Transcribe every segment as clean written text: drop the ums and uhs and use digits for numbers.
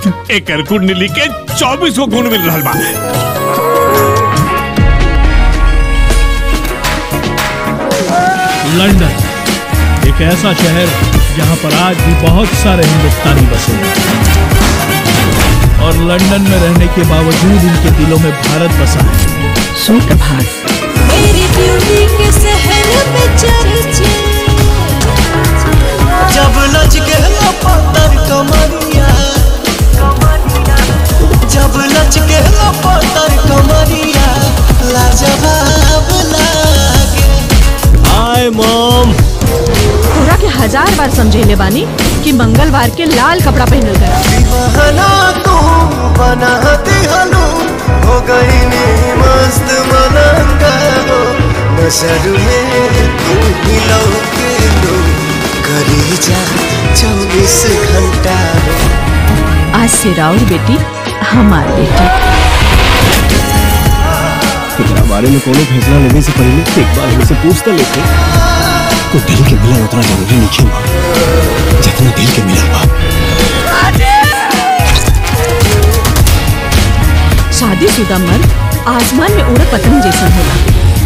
एकर कुंडली के 24 गो गुण मिल रहा बा। लंदन एक ऐसा शहर जहां पर आज भी बहुत सारे हिंदुस्तानी बसे हैं और लंदन में रहने के बावजूद इनके दिलों में भारत बसा है। सुप्रभात। मेरी ब्यूटी के शहर में चर्चे जब लच के पत्थर कमरिया, जब लच के पत्थर कमरिया लाजवाब लागे। Hi mom. पूरा के 1000 बार समझेले बानी कि मंगलवार के लाल कपड़ा पहनल करा। दीवाना तू बनाती हलू हो गई नी मस्त मलंगा हो, नजर में तू ही लौके लो करी जा 24 घंटा। आज से राउर बेटी हमार बेटी। तेरा बारे में कोनो फैसला लेने से पहले एक बार हमसे पूछता लेते। तो दिल के मिलन उतना जरूरी नहीं है माँ, जितना दिल के मिलन बा। शादीशुदा मर्द आसमान में उड़े पतंग जैसा होला।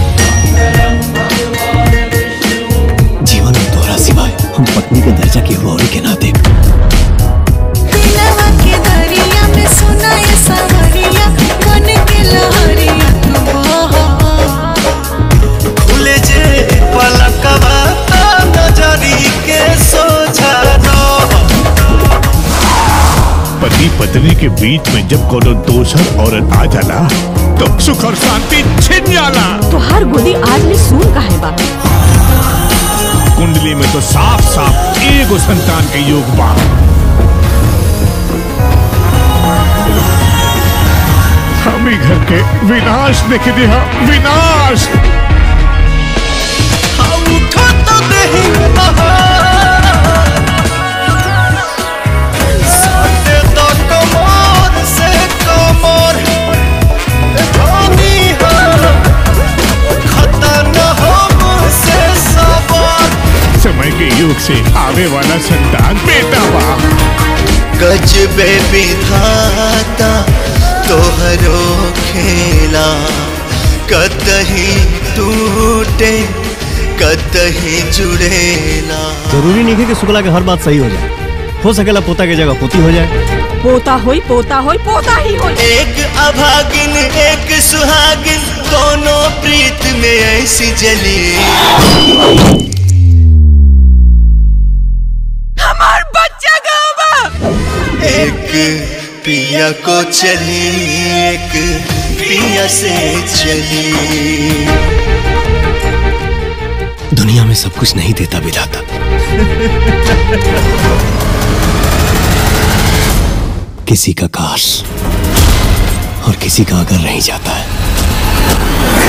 जीवन में तोहरा सिवाय हम पत्नी के दर्जा की हुआ के नाते पति पत्नी के बीच में जब कोनो दोसर औरत आ जाला तो सुख और शांति छिन जाला। तो हर गोदी आज में सून काहे बा? कुंडली में तो साफ साफ एगो संतान के योग बा। हम ही घर के विनाश देख दिया, विनाश। समय के युग से आवे वाला संतान बेटा बा। गजबे विधाता तोहरो खेला, कतही टूटे कतही जुड़ेला। जरूरी नहीं है कि शुक्ला के हर बात सही हो जाए, हो सकेला पोता के जगह पोती हो जाए। पोता होई पोता ही होई। एक अभागिन एक सुहागिन दोनों प्रीत में ऐसी जली। हमार बच्चा गावा। एक पिया को चली, एक पिया से चली। दुनिया में सब कुछ नहीं देता विधाता, किसी का काश और किसी का अगर रह जाता है।